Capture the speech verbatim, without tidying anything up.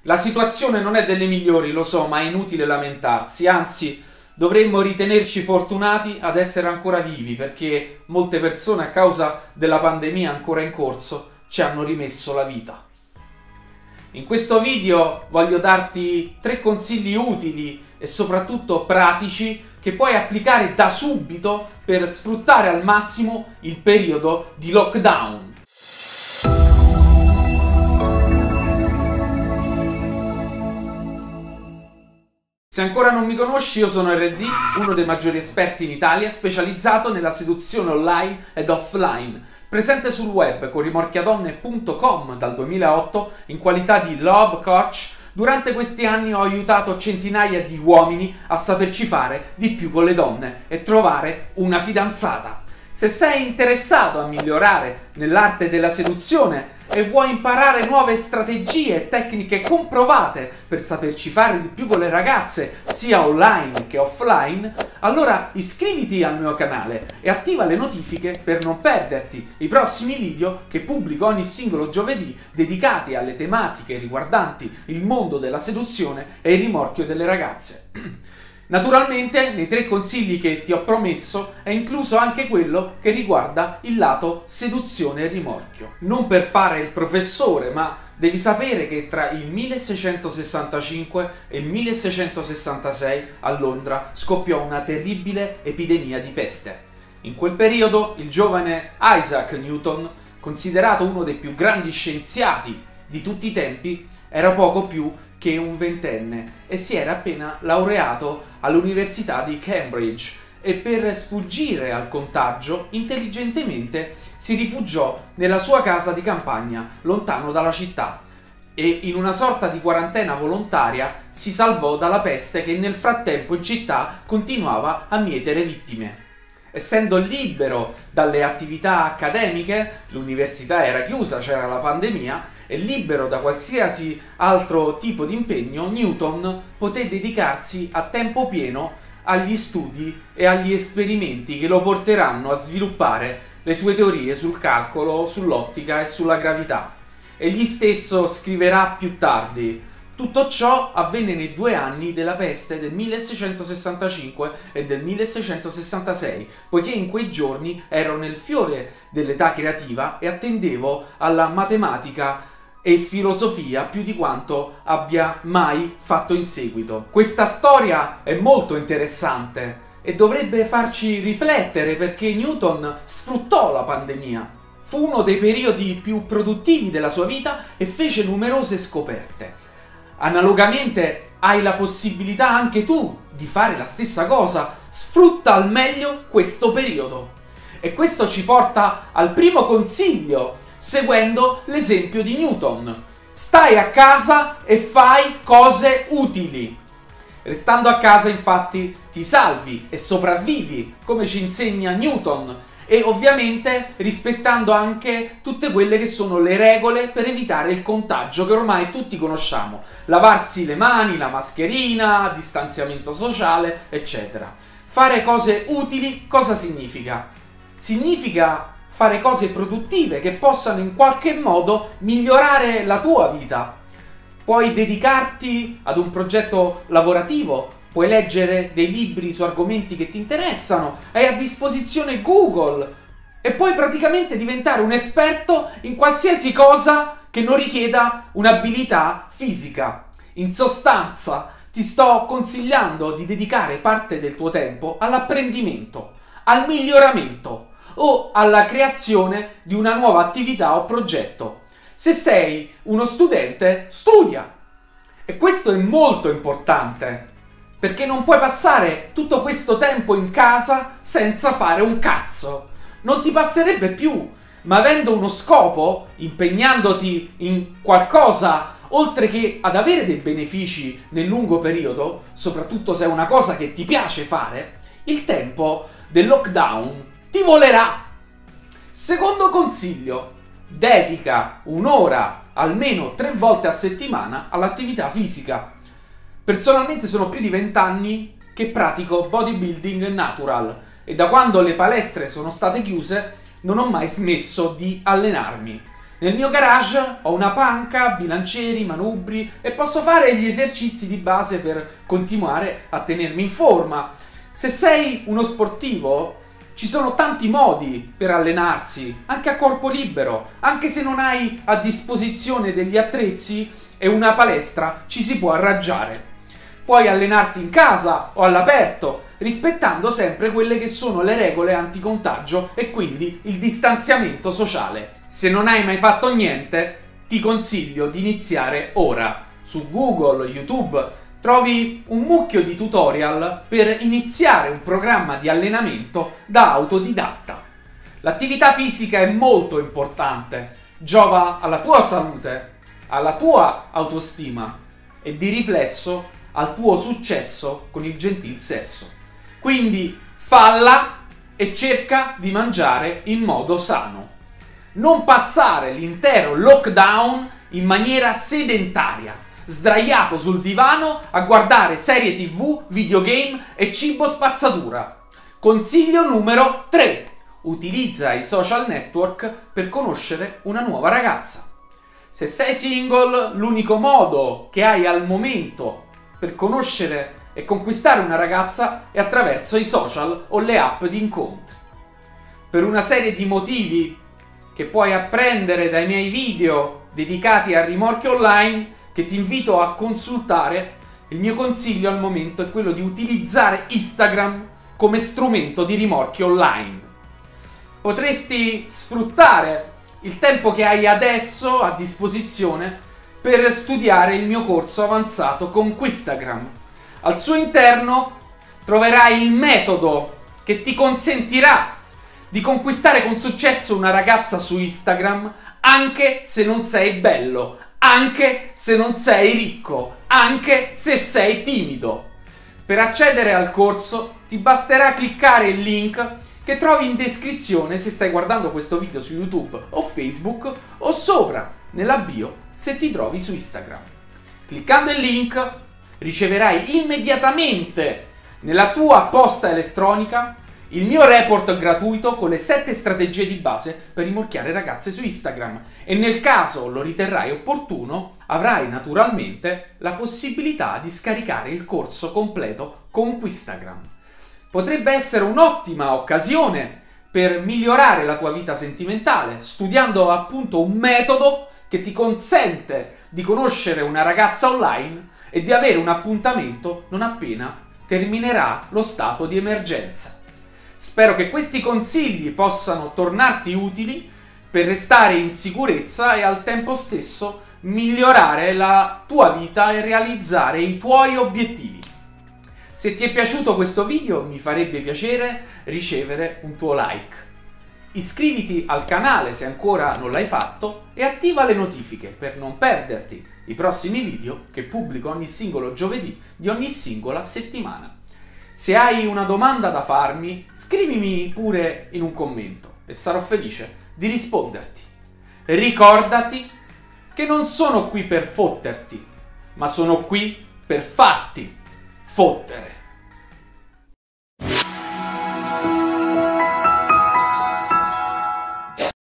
La situazione non è delle migliori, lo so, ma è inutile lamentarsi, anzi dovremmo ritenerci fortunati ad essere ancora vivi, perché molte persone a causa della pandemia ancora in corso ci hanno rimesso la vita. In questo video voglio darti tre consigli utili e soprattutto pratici che puoi applicare da subito per sfruttare al massimo il periodo di lockdown. Se ancora non mi conosci, io sono R D, uno dei maggiori esperti in Italia, specializzato nella seduzione online ed offline, presente sul web con rimorchiadonne punto com dal duemilaotto in qualità di love coach. Durante questi anni ho aiutato centinaia di uomini a saperci fare di più con le donne e trovare una fidanzata. Se sei interessato a migliorare nell'arte della seduzione e vuoi imparare nuove strategie e tecniche comprovate per saperci fare di più con le ragazze, sia online che offline, allora iscriviti al mio canale e attiva le notifiche per non perderti i prossimi video che pubblico ogni singolo giovedì dedicati alle tematiche riguardanti il mondo della seduzione e il rimorchio delle ragazze. Naturalmente, nei tre consigli che ti ho promesso è incluso anche quello che riguarda il lato seduzione e rimorchio. Non per fare il professore, ma devi sapere che tra il milleseicentosessantacinque e il milleseicentosessantasei a Londra scoppiò una terribile epidemia di peste. In quel periodo il giovane Isaac Newton, considerato uno dei più grandi scienziati di tutti i tempi, era poco più che un ventenne e si era appena laureato all'Università di Cambridge e per sfuggire al contagio intelligentemente si rifugiò nella sua casa di campagna lontano dalla città e in una sorta di quarantena volontaria si salvò dalla peste che nel frattempo in città continuava a mietere vittime. Essendo libero dalle attività accademiche, l'università era chiusa, c'era la pandemia, e libero da qualsiasi altro tipo di impegno, Newton poté dedicarsi a tempo pieno agli studi e agli esperimenti che lo porteranno a sviluppare le sue teorie sul calcolo, sull'ottica e sulla gravità. Egli stesso scriverà più tardi: tutto ciò avvenne nei due anni della peste del milleseicentosessantacinque e del milleseicentosessantasei, poiché in quei giorni ero nel fiore dell'età creativa e attendevo alla matematica e filosofia più di quanto abbia mai fatto in seguito. Questa storia è molto interessante e dovrebbe farci riflettere, perché Newton sfruttò la pandemia. Fu uno dei periodi più produttivi della sua vita e fece numerose scoperte. Analogamente hai la possibilità anche tu di fare la stessa cosa. Sfrutta al meglio questo periodo. E questo ci porta al primo consiglio, seguendo l'esempio di Newton. Stai a casa e fai cose utili. Restando a casa, infatti, ti salvi e sopravvivi, come ci insegna Newton, e ovviamente rispettando anche tutte quelle che sono le regole per evitare il contagio che ormai tutti conosciamo: lavarsi le mani, la mascherina, distanziamento sociale, eccetera. Fare cose utili cosa significa? Significa fare cose produttive che possano in qualche modo migliorare la tua vita. Puoi dedicarti ad un progetto lavorativo, puoi leggere dei libri su argomenti che ti interessano, hai a disposizione Google e puoi praticamente diventare un esperto in qualsiasi cosa che non richieda un'abilità fisica. In sostanza, ti sto consigliando di dedicare parte del tuo tempo all'apprendimento, al miglioramento o alla creazione di una nuova attività o progetto. Se sei uno studente, studia. E questo è molto importante, perché non puoi passare tutto questo tempo in casa senza fare un cazzo. Non ti passerebbe più, ma avendo uno scopo, impegnandoti in qualcosa, oltre che ad avere dei benefici nel lungo periodo, soprattutto se è una cosa che ti piace fare, il tempo del lockdown ti volerà. Secondo consiglio: dedica un'ora almeno tre volte a settimana all'attività fisica. Personalmente sono più di vent'anni che pratico bodybuilding natural e da quando le palestre sono state chiuse non ho mai smesso di allenarmi. Nel mio garage ho una panca, bilancieri, manubri e posso fare gli esercizi di base per continuare a tenermi in forma. Se sei uno sportivo, ci sono tanti modi per allenarsi, anche a corpo libero. Anche se non hai a disposizione degli attrezzi e una palestra, ci si può arrangiare. Puoi allenarti in casa o all'aperto, rispettando sempre quelle che sono le regole anticontagio e quindi il distanziamento sociale. Se non hai mai fatto niente, ti consiglio di iniziare ora. Su Google, YouTube, trovi un mucchio di tutorial per iniziare un programma di allenamento da autodidatta. L'attività fisica è molto importante, giova alla tua salute, alla tua autostima e di riflesso al tuo successo con il gentil sesso. Quindi falla e cerca di mangiare in modo sano. Non passare l'intero lockdown in maniera sedentaria, sdraiato sul divano a guardare serie tv, videogame e cibo spazzatura. Consiglio numero tre. Utilizza i social network per conoscere una nuova ragazza. Se sei single, l'unico modo che hai al momento per conoscere e conquistare una ragazza è attraverso i social o le app di incontri. Per una serie di motivi che puoi apprendere dai miei video dedicati a rimorchi online, che ti invito a consultare, il mio consiglio al momento è quello di utilizzare Instagram come strumento di rimorchi online. Potresti sfruttare il tempo che hai adesso a disposizione per studiare il mio corso avanzato Conquistagram. Al suo interno troverai il metodo che ti consentirà di conquistare con successo una ragazza su Instagram anche se non sei bello, anche se non sei ricco, anche se sei timido. Per accedere al corso ti basterà cliccare il link che trovi in descrizione se stai guardando questo video su YouTube o Facebook o sopra nella bio se ti trovi su Instagram. Cliccando il link riceverai immediatamente nella tua posta elettronica il mio report gratuito con le sette strategie di base per rimorchiare ragazze su Instagram e nel caso lo riterrai opportuno avrai naturalmente la possibilità di scaricare il corso completo Conquistagram. Potrebbe essere un'ottima occasione per migliorare la tua vita sentimentale studiando appunto un metodo che ti consente di conoscere una ragazza online e di avere un appuntamento non appena terminerà lo stato di emergenza. Spero che questi consigli possano tornarti utili per restare in sicurezza e al tempo stesso migliorare la tua vita e realizzare i tuoi obiettivi. Se ti è piaciuto questo video mi farebbe piacere ricevere un tuo like. Iscriviti al canale se ancora non l'hai fatto e attiva le notifiche per non perderti i prossimi video che pubblico ogni singolo giovedì di ogni singola settimana. Se hai una domanda da farmi, scrivimi pure in un commento e sarò felice di risponderti. Ricordati che non sono qui per fotterti, ma sono qui per farti fottere.